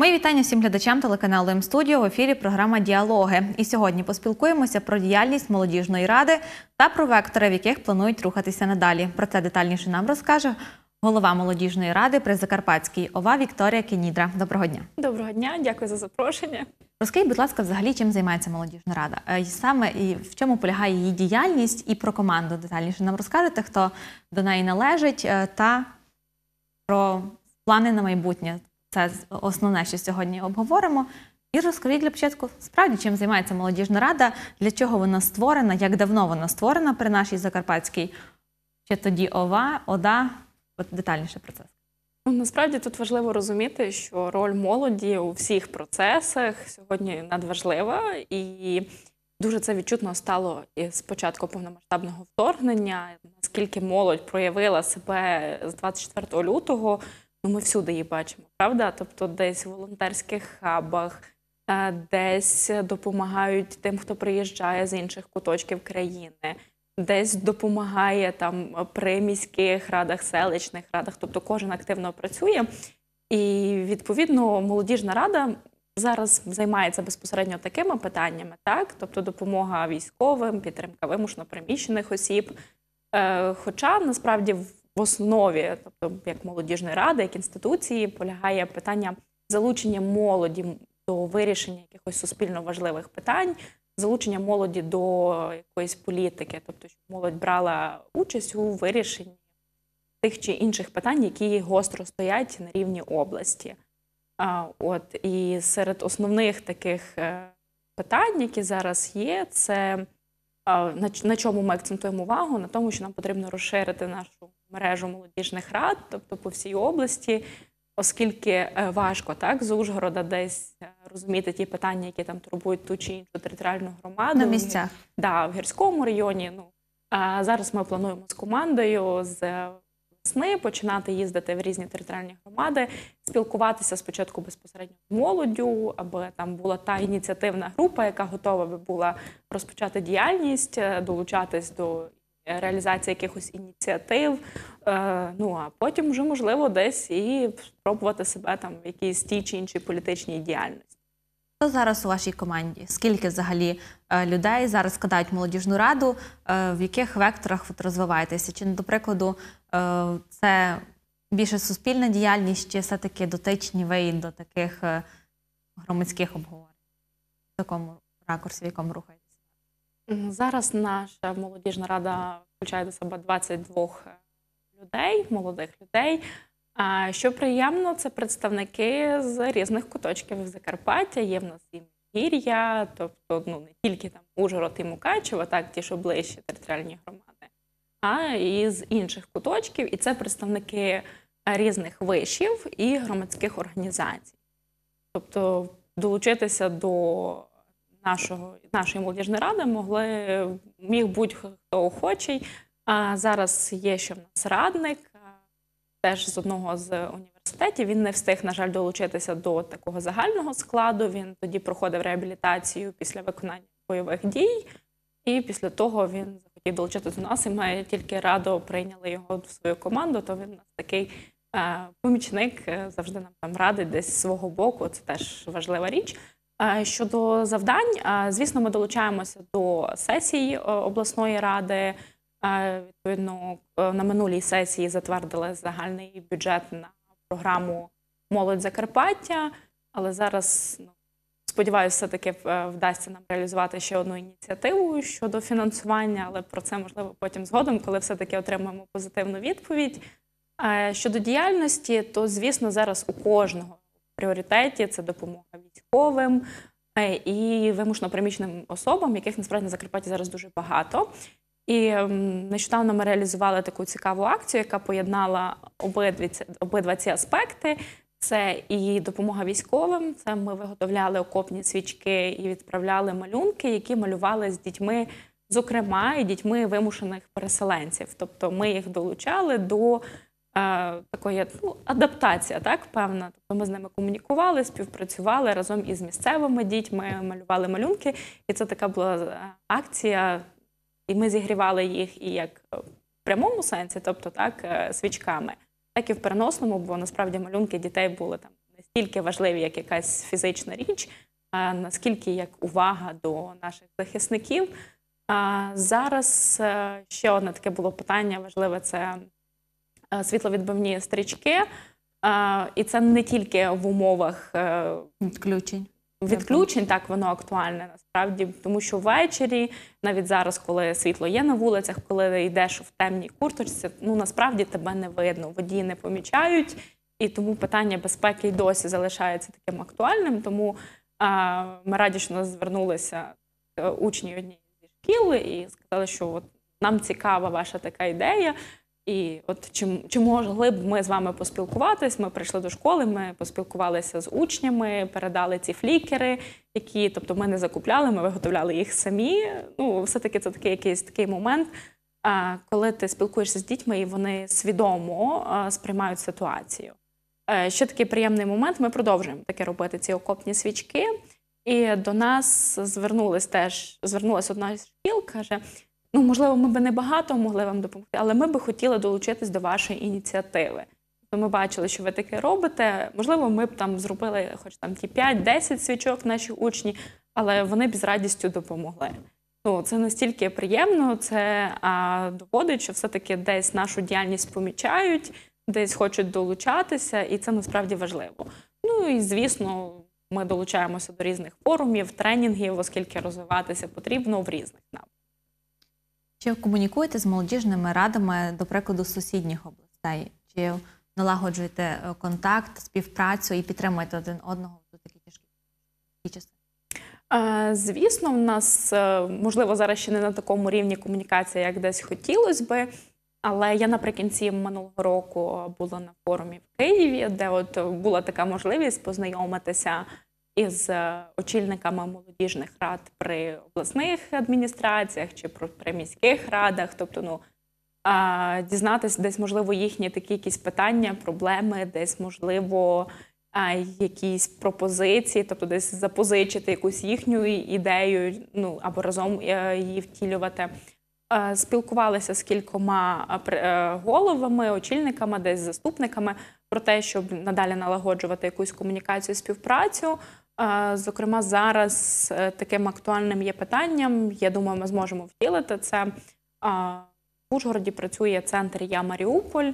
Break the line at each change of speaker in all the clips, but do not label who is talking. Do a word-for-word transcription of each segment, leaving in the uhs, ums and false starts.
Мої вітання всім глядачам телеканалу М-студіо. В ефірі програма «Діалоги». І сьогодні поспілкуємося про діяльність молодіжної ради та про вектори, в яких планують рухатися надалі. Про це детальніше нам розкаже голова молодіжної ради при Закарпатській ОВА Вікторія Кенідра. Доброго дня.
Доброго дня, дякую за запрошення.
Розкажіть, будь ласка, взагалі, чим займається молодіжна рада? І саме і в чому полягає її діяльність, і про команду детальніше нам розкажете, хто до неї належить, та про плани на майбутнє. Це основне, що сьогодні обговоримо. І розкажіть для початку, справді, чим займається молодіжна рада, для чого вона створена, як давно вона створена при нашій Закарпатській, ще тоді ОВА, ОДА, от детальніше про це.
Насправді тут важливо розуміти, що роль молоді у всіх процесах сьогодні надважлива, і дуже це відчутно стало з початку повномасштабного вторгнення, наскільки молодь проявила себе з двадцять четвертого лютого, ну, ми всюди її бачимо, правда? Тобто десь в волонтерських хабах, десь допомагають тим, хто приїжджає з інших куточків країни, десь допомагає там при міських радах, селищних радах, тобто кожен активно працює. І, відповідно, молодіжна рада зараз займається безпосередньо такими питаннями, так? Тобто допомога військовим, підтримка вимушено переміщених осіб. Хоча, насправді, в основі, тобто як молодіжної ради, як інституції, полягає питання залучення молоді до вирішення якихось суспільно важливих питань, залучення молоді до якоїсь політики, тобто щоб молодь брала участь у вирішенні тих чи інших питань, які гостро стоять на рівні області. От, і серед основних таких питань, які зараз є, це на, на чому ми акцентуємо увагу? На тому, що нам потрібно розширити нашу мережу молодіжних рад, тобто по всій області, оскільки важко так, з Ужгорода десь розуміти ті питання, які там турбують ту чи іншу територіальну громаду.
На місцях.
Так, да, в гірському районі. Ну, а зараз ми плануємо з командою з весни починати їздити в різні територіальні громади, спілкуватися спочатку безпосередньо з молоддю, аби там була та ініціативна група, яка готова би була розпочати діяльність, долучатись до реалізації якихось ініціатив, ну а потім вже, можливо, десь і спробувати себе там в якійсь тій чи іншій політичній діяльності.
Хто зараз у вашій команді? Скільки взагалі людей зараз складають молодіжну раду? В яких векторах ви розвиваєтеся? Чи, до прикладу, це більше суспільна діяльність, чи все-таки дотичні ви до таких громадських обговорень? В такому ракурсі, в якому рухаєтеся?
Зараз наша молодіжна рада включає до себе двадцять двох людей, молодих людей. Що приємно, це представники з різних куточків Закарпаття. Є в нас і Гір'я, тобто ну, не тільки там Ужгород і Мукачево, так, ті, що ближчі територіальні громади, а і з інших куточків. І це представники різних вишів і громадських організацій. Тобто долучитися до нашого, нашої молодіжної ради могли, міг будь-хто охочий. А зараз є ще в нас радник, теж з одного з університетів. Він не встиг, на жаль, долучитися до такого загального складу. Він тоді проходив реабілітацію після виконання бойових дій. І після того він захотів долучитися до нас, і ми тільки радо прийняли його в свою команду, то він у нас такий е, помічник, завжди нам там радить десь з свого боку, це теж важлива річ. Щодо завдань, звісно, ми долучаємося до сесії обласної ради. Відповідно, на минулій сесії затвердили загальний бюджет на програму «Молодь Закарпаття», але зараз, ну, сподіваюся, все-таки вдасться нам реалізувати ще одну ініціативу щодо фінансування, але про це, можливо, потім згодом, коли все-таки отримаємо позитивну відповідь. Щодо діяльності, то, звісно, зараз у кожного в пріоритеті це допомога військовим і вимушено переміщеним особам, яких, насправді, на Закарпатті зараз дуже багато. І нещодавно ми реалізували таку цікаву акцію, яка поєднала обидві, обидва ці аспекти. Це і допомога військовим, це ми виготовляли окопні свічки і відправляли малюнки, які малювали з дітьми, зокрема, і дітьми вимушених переселенців. Тобто ми їх долучали до е, такої ну, адаптації, так, певна. Тобто ми з ними комунікували, співпрацювали разом із місцевими дітьми, малювали малюнки. І це така була акція. І ми зігрівали їх і як в прямому сенсі, тобто так, свічками, так і в переносному, бо насправді малюнки дітей були там настільки важливі, як якась фізична річ, а наскільки як увага до наших захисників. А зараз е, ще одне таке було питання важливе – це е, світловідбивні стрічки. А, і це не тільки в умовах е,
Відключень.
відключень, так, воно актуальне насправді, тому що ввечері, навіть зараз, коли світло є на вулицях, коли йдеш в темній курточці, ну насправді тебе не видно, водії не помічають, і тому питання безпеки й досі залишається таким актуальним, тому а, ми раді, що нас звернулися е, учні однієї зі шкіл і сказали, що от нам цікава ваша така ідея. І от чи, чи могли б ми з вами поспілкуватись? Ми прийшли до школи, ми поспілкувалися з учнями, передали ці флікери, які, тобто ми не закупляли, ми виготовляли їх самі. Ну, все-таки це такий якийсь такий момент, а, коли ти спілкуєшся з дітьми і вони свідомо а, сприймають ситуацію. А, ще такий приємний момент, ми продовжуємо таке робити, ці окопні свічки. І до нас звернулась теж, звернулась одна з шкіл, каже, ну, можливо, ми би не багато могли вам допомогти, але ми би хотіли долучитись до вашої ініціативи. То ми бачили, що ви таке робите. Можливо, ми б там зробили хоч там ті п'ять-десять свічок наші учні, але вони б з радістю допомогли. Ну, це настільки приємно, це а, доводить, що все-таки десь нашу діяльність помічають, десь хочуть долучатися, і це насправді важливо. Ну і, звісно, ми долучаємося до різних форумів, тренінгів, оскільки розвиватися потрібно в різних напрямках.
Чи комунікуєте з молодіжними радами, до прикладу, сусідніх областей? Чи налагоджуєте контакт, співпрацю і підтримуєте один одного в такі тяжкі часи?
Звісно, в нас, можливо, зараз ще не на такому рівні комунікація, як десь хотілося би, але я наприкінці минулого року була на форумі в Києві, де от була така можливість познайомитися із очільниками молодіжних рад при обласних адміністраціях чи при міських радах, тобто, ну, дізнатися десь, можливо, їхні такі якісь питання, проблеми, десь, можливо, якісь пропозиції, тобто десь запозичити якусь їхню ідею, ну, або разом її втілювати. Спілкувалися з кількома головами, очільниками, десь заступниками про те, щоб надалі налагоджувати якусь комунікацію, співпрацю. Зокрема, зараз таким актуальним є питанням, я думаю, ми зможемо втілити це. В Ужгороді працює центр «Я Маріуполь»,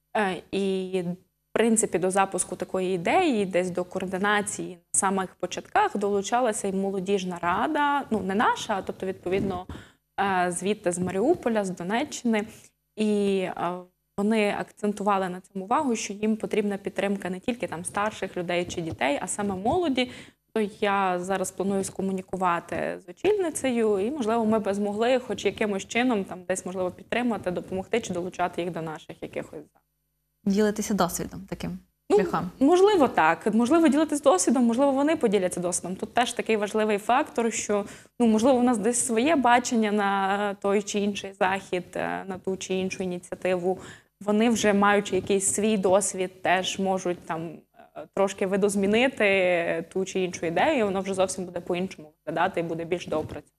і, в принципі, до запуску такої ідеї, десь до координації на самих початках долучалася і молодіжна рада, ну, не наша, а тобто, відповідно, звідти з Маріуполя, з Донеччини. І вони акцентували на цьому увагу, що їм потрібна підтримка не тільки там старших людей чи дітей, а саме молоді. То я зараз планую скомунікувати з очільницею, і, можливо, ми б змогли хоч якимось чином там десь, можливо, підтримати, допомогти чи долучати їх до наших якихось заходів.
Ділитися досвідом таким
ну,
шляхом?
Можливо, так. Можливо, ділитися досвідом, можливо, вони поділяться досвідом. Тут теж такий важливий фактор, що, ну, можливо, у нас десь своє бачення на той чи інший захід, на ту чи іншу ініціативу. Вони вже, маючи якийсь свій досвід, теж можуть там трошки видозмінити ту чи іншу ідею, і воно вже зовсім буде по-іншому виглядати і буде більш доопрацьовано.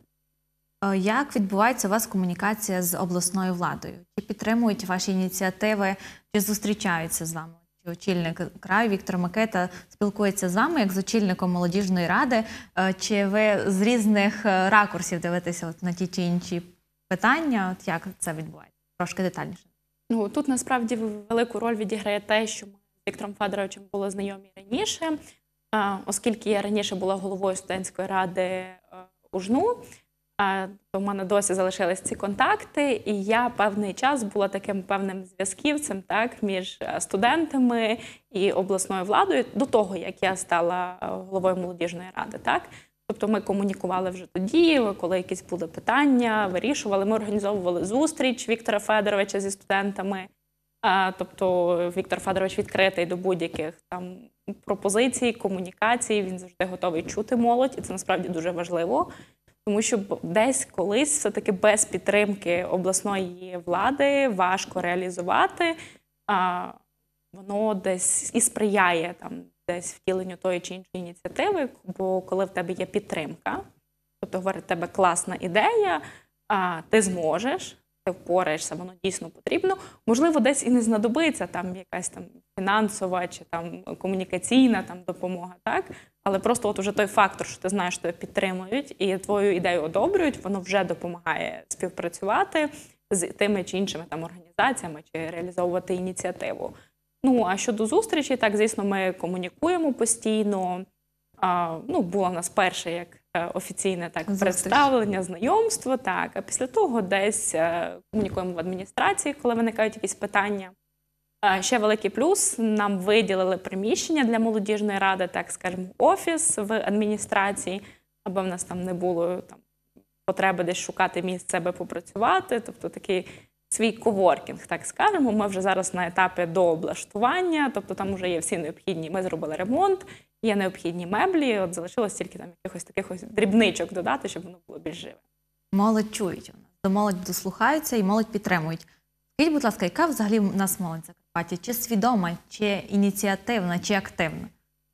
Як відбувається у вас комунікація з обласною владою? Чи підтримують ваші ініціативи, чи зустрічаються з вами? Чи очільник краю Віктор Микита спілкується з вами як з очільником молодіжної ради? Чи ви з різних ракурсів дивитеся от на ті чи інші питання? От як це відбувається? Трошки детальніше.
Ну, тут насправді велику роль відіграє те, що ми з Віктором Федоровичем були знайомі раніше, оскільки я раніше була головою студентської ради УЖНУ, то в мене досі залишились ці контакти, і я певний час була таким певним зв'язківцем, так, між студентами і обласною владою до того, як я стала головою молодіжної ради, так. Тобто ми комунікували вже тоді, коли якісь були питання, вирішували. Ми організовували зустріч Віктора Федоровича зі студентами. Тобто Віктор Федорович відкритий до будь-яких там пропозицій, комунікацій, він завжди готовий чути молодь, і це насправді дуже важливо. Тому що десь колись все-таки без підтримки обласної влади важко реалізувати, а воно десь і сприяє там десь втіленню тої чи іншої ініціативи, бо коли в тебе є підтримка, тобто говорить, в тебе класна ідея, а ти зможеш, ти впораєшся, воно дійсно потрібно. Можливо, десь і не знадобиться там якась там фінансова чи там комунікаційна там допомога, так? Але просто от уже той фактор, що ти знаєш, що тебе підтримують і твою ідею одобрюють, воно вже допомагає співпрацювати з тими чи іншими там організаціями чи реалізовувати ініціативу. Ну, а щодо зустрічі, так, звісно, ми комунікуємо постійно. А, ну, було в нас перше як е, офіційне так,
Зустріч.
представлення, знайомство, так, а після того десь е, комунікуємо в адміністрації, коли виникають якісь питання. А, ще великий плюс, нам виділили приміщення для молодіжної ради, так скажімо, офіс в адміністрації, аби в нас там не було там, потреби десь шукати місце, аби попрацювати, тобто такий свій коворкінг, так скажемо. Ми вже зараз на етапі дооблаштування, тобто там вже є всі необхідні, ми зробили ремонт, є необхідні меблі, от залишилось тільки там якихось таких ось дрібничок додати, щоб воно було більш живе.
Молодь чують у нас, до молодь дослухаються і молодь підтримують. Скажіть, будь ласка, яка взагалі в нас молодь в Закарпатті? Чи свідома, чи ініціативна, чи активна?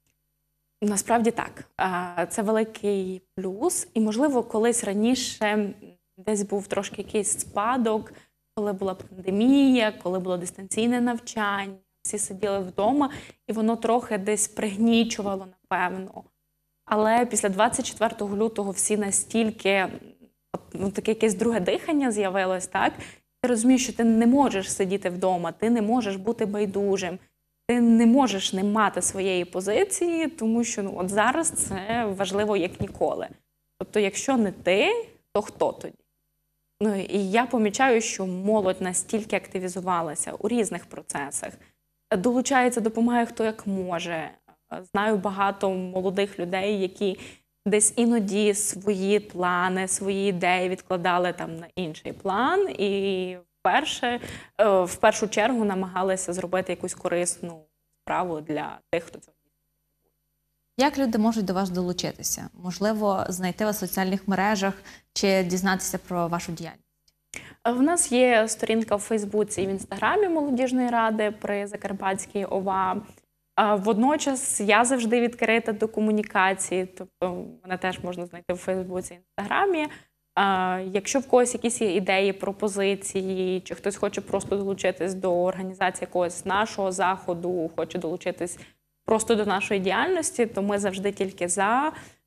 Насправді так. А, Це великий плюс. І, можливо, колись раніше десь був трошки якийсь спадок, коли була пандемія, коли було дистанційне навчання, всі сиділи вдома, і воно трохи десь пригнічувало, напевно. Але після двадцять четвертого лютого всі настільки, ну, таке якесь друге дихання з'явилось, так? Ти розумієш, що ти не можеш сидіти вдома, ти не можеш бути байдужим, ти не можеш не мати своєї позиції, тому що ну, от зараз це важливо як ніколи. Тобто, якщо не ти, то хто тоді? Ну, і я помічаю, що молодь настільки активізувалася у різних процесах, долучається, допомагає хто як може. Знаю багато молодих людей, які десь іноді свої плани, свої ідеї відкладали там на інший план і вперше, в першу чергу намагалися зробити якусь корисну справу для тих, хто цього.
Як люди можуть до вас долучитися? Можливо, знайти вас в соціальних мережах чи дізнатися про вашу діяльність?
В нас є сторінка в Фейсбуці і в Інстаграмі Молодіжної ради при Закарпатській ОВА. Водночас я завжди відкрита до комунікації, тобто мене теж можна знайти в Фейсбуці і Інстаграмі. Якщо в когось якісь є ідеї, пропозиції, чи хтось хоче просто долучитись до організації якогось нашого заходу, хоче долучитись просто до нашої діяльності, то ми завжди тільки за,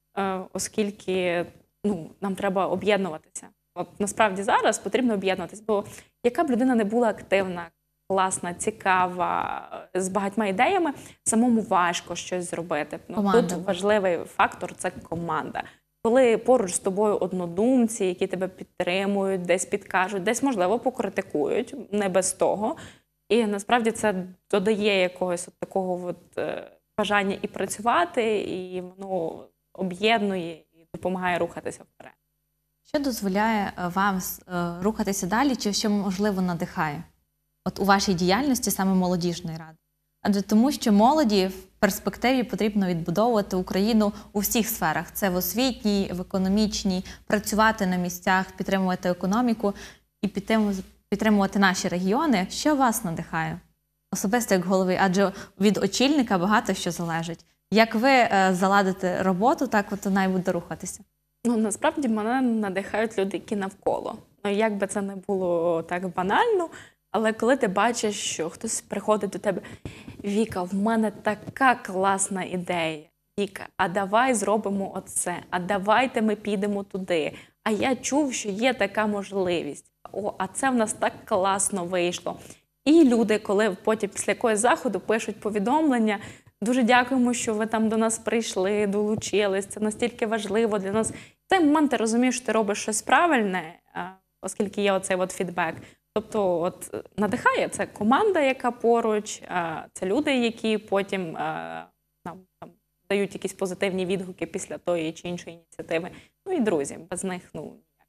оскільки ну, нам треба об'єднуватися. От насправді зараз потрібно об'єднуватися, бо яка б людина не була активна, класна, цікава, з багатьма ідеями, самому важко щось зробити. Ну, тут важливий фактор – це команда. Коли поруч з тобою однодумці, які тебе підтримують, десь підкажуть, десь, можливо, покритикують, не без того. І насправді це додає якогось от такого от, е, бажання і працювати, і воно об'єднує і допомагає рухатися вперед.
Що дозволяє вам е, рухатися далі, чи що, можливо, надихає? От у вашій діяльності саме молодіжної ради. Адже тому, що молоді в перспективі потрібно відбудовувати Україну у всіх сферах. Це в освітній, в економічній, працювати на місцях, підтримувати економіку і підтримувати наші регіони. Що вас надихає? Особисто як голови, адже від очільника багато що залежить. Як ви е, заладите роботу, так от вона й буде рухатися?
Ну, насправді мене надихають люди, які навколо. Ну, як би це не було так банально, але коли ти бачиш, що хтось приходить до тебе: Віка, в мене така класна ідея. Віка, а давай зробимо оце, а давайте ми підемо туди. А я чув, що є така можливість. О, а це в нас так класно вийшло. І люди, коли потім після якогось заходу пишуть повідомлення: дуже дякуємо, що ви там до нас прийшли, долучились, це настільки важливо для нас. В цей момент ти розумієш, що ти робиш щось правильне, оскільки є оцей от фідбек. Тобто от, надихає, це команда, яка поруч, це люди, які потім нам там, дають якісь позитивні відгуки після тої чи іншої ініціативи. Ну і друзі, без них, ну, ніяк.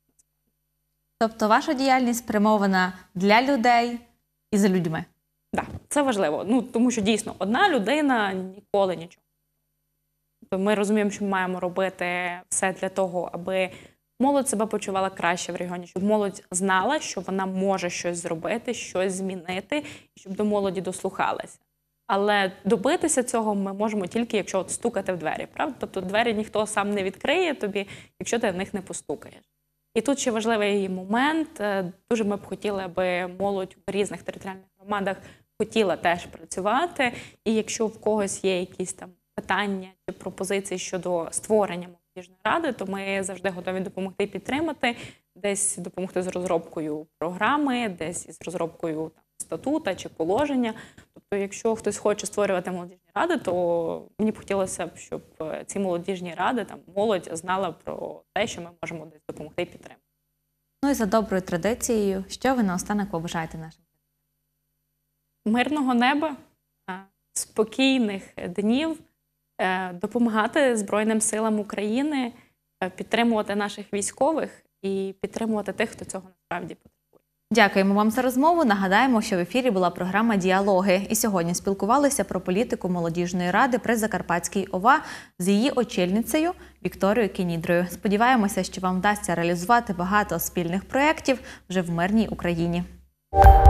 Тобто ваша діяльність спрямована для людей і за людьми?
Так, да, це важливо. Ну, тому що дійсно одна людина ніколи нічого. Тобто ми розуміємо, що ми маємо робити все для того, аби молодь себе почувала краще в регіоні, щоб молодь знала, що вона може щось зробити, щось змінити, щоб до молоді дослухалася. Але добитися цього ми можемо тільки, якщо от стукати в двері, правда? Тобто двері ніхто сам не відкриє тобі, якщо ти в них не постукаєш. І тут ще важливий момент. Е, Дуже ми б хотіли, аби молодь в різних територіальних громадах хотіла теж працювати. І якщо в когось є якісь там питання чи пропозиції щодо створення молодіжної ради, то ми завжди готові допомогти підтримати, десь допомогти з розробкою програми, десь із розробкою там, статута чи положення. Тобто, якщо хтось хоче створювати молодіжні ради, то мені б хотілося б, щоб ці молодіжні ради, там, молодь знала про те, що ми можемо десь допомогти і підтримати.
Ну і за доброю традицією, що ви наостанок побажаєте нашим?
Мирного неба, е, спокійних днів, е, допомагати Збройним силам України, е, підтримувати наших військових і підтримувати тих, хто цього насправді потребує.
Дякуємо вам за розмову. Нагадаємо, що в ефірі була програма «Діалоги». І сьогодні спілкувалися про політику молодіжної ради при Закарпатській ОВА з її очільницею Вікторією Кенідрою. Сподіваємося, що вам вдасться реалізувати багато спільних проєктів вже в мирній Україні.